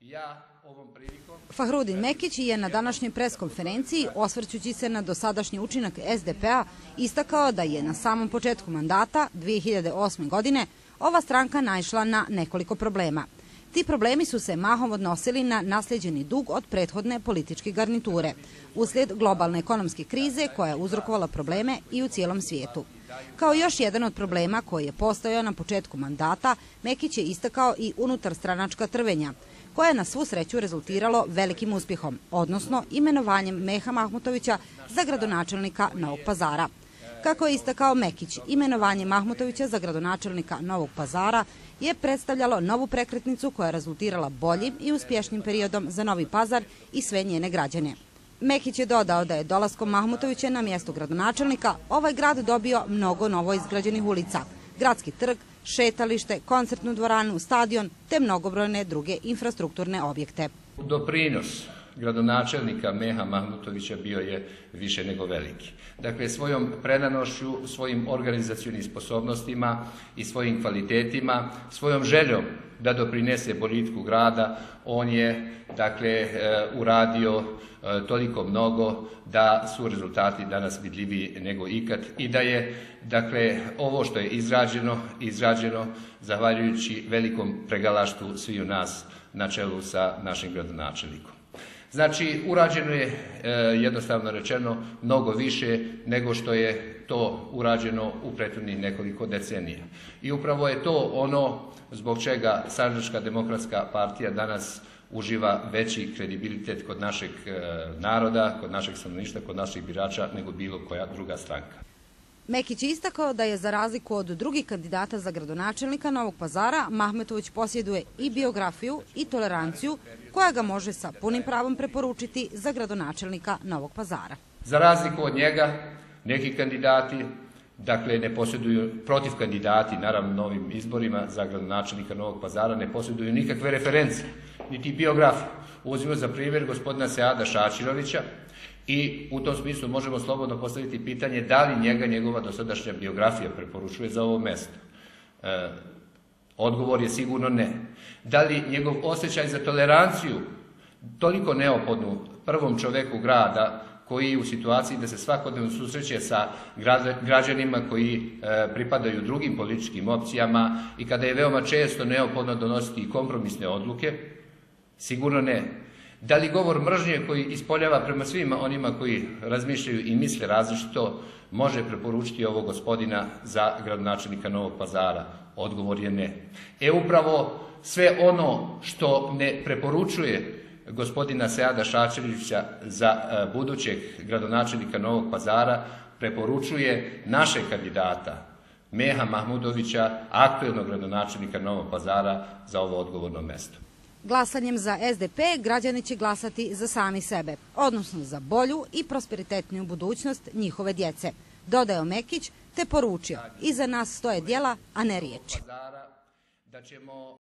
Fahrudin Mekić je na današnjoj preskonferenciji, osvrćući se na dosadašnji učinak SDP-a, istakao da je na samom početku mandata 2008. godine ova stranka naišla na nekoliko problema. Ti problemi su se mahom odnosili na naslijeđeni dug od prethodne političke garniture, uslijed globalne ekonomske krize koja je uzrokovala probleme i u cijelom svijetu. Kao još jedan od problema koji je postojao na početku mandata, Mekić je istakao i unutarstranačka trvenja, koje je na svu sreću rezultiralo velikim uspjehom, odnosno imenovanjem Meha Mahmutovića za gradonačelnika Novog Pazara. Kako je istakao Mekić, imenovanje Mahmutovića za gradonačelnika Novog Pazara je predstavljalo novu prekretnicu koja je rezultirala boljim i uspješnim periodom za Novi Pazar i sve njene građane. Mekić je dodao da je dolaskom Mahmutovića na mjesto gradonačelnika ovaj grad dobio mnogo novo izgrađenih ulica, gradski trg, šetalište, koncertnu dvoranu, stadion te mnogobrojne druge infrastrukturne objekte. Doprinos gradonačelnika Meha Mahmutovića bio je više nego veliki. Dakle, svojom predanošću, svojim organizacionim sposobnostima i svojim kvalitetima, svojom željom da doprinese boljitku grada, on je uradio toliko mnogo da su rezultati danas vidljiviji nego ikad i da je ovo što je izrađeno zahvaljujući velikom pregalaštvu sviju nas na čelu sa našim gradonačelnikom. Znači, urađeno je, jednostavno rečeno, mnogo više nego što je to urađeno u prethodnih nekoliko decenija. I upravo je to ono zbog čega Sandžačka demokratska partija danas uživa veći kredibilitet kod našeg naroda, kod našeg stanovništva, kod naših birača nego bilo koja druga stranka. Mekić je istakao da je za razliku od drugih kandidata za gradonačelnika Novog Pazara, Mahmutović posjeduje i biografiju i toleranciju koja ga može sa punim pravom preporučiti za gradonačelnika Novog Pazara. Za razliku od njega, neki kandidati, ne posjeduju, protiv kandidati, naravno na ovim izborima za gradonačelnika Novog Pazara, ne posjeduju nikakve reference, niti biografiju. Uzmimo za primjer gospodina Seada Šačirovića i u tom smislu možemo slobodno postaviti pitanje da li njegova dosadašnja biografija preporučuje za ovo mjesto. Odgovor je sigurno ne. Da li njegov osjećaj za toleranciju, toliko neophodnu prvom čoveku grada, koji je u situaciji da se svakodnevno susreće sa građanima koji pripadaju drugim političkim opcijama i kada je veoma često neophodno donositi kompromisne odluke, sigurno ne. Da li govor mržnje koji ispoljava prema svima onima koji razmišljaju i misle različito može preporučiti ovog gospodina za gradonačelnika Novog Pazara? Odgovor je ne. Upravo sve ono što ne preporučuje gospodina Seada Šačirovića za budućeg gradonačelnika Novog Pazara preporučuje našeg kandidata Meha Mahmutovića, aktuelnog gradonačelnika Novog Pazara, za ovo odgovorno mjesto. Glasanjem za SDP građani će glasati za sami sebe, odnosno za bolju i prosperitetniju budućnost njihove djece, dodao Mekić te poručio: iza nas stoje djela, a ne riječi.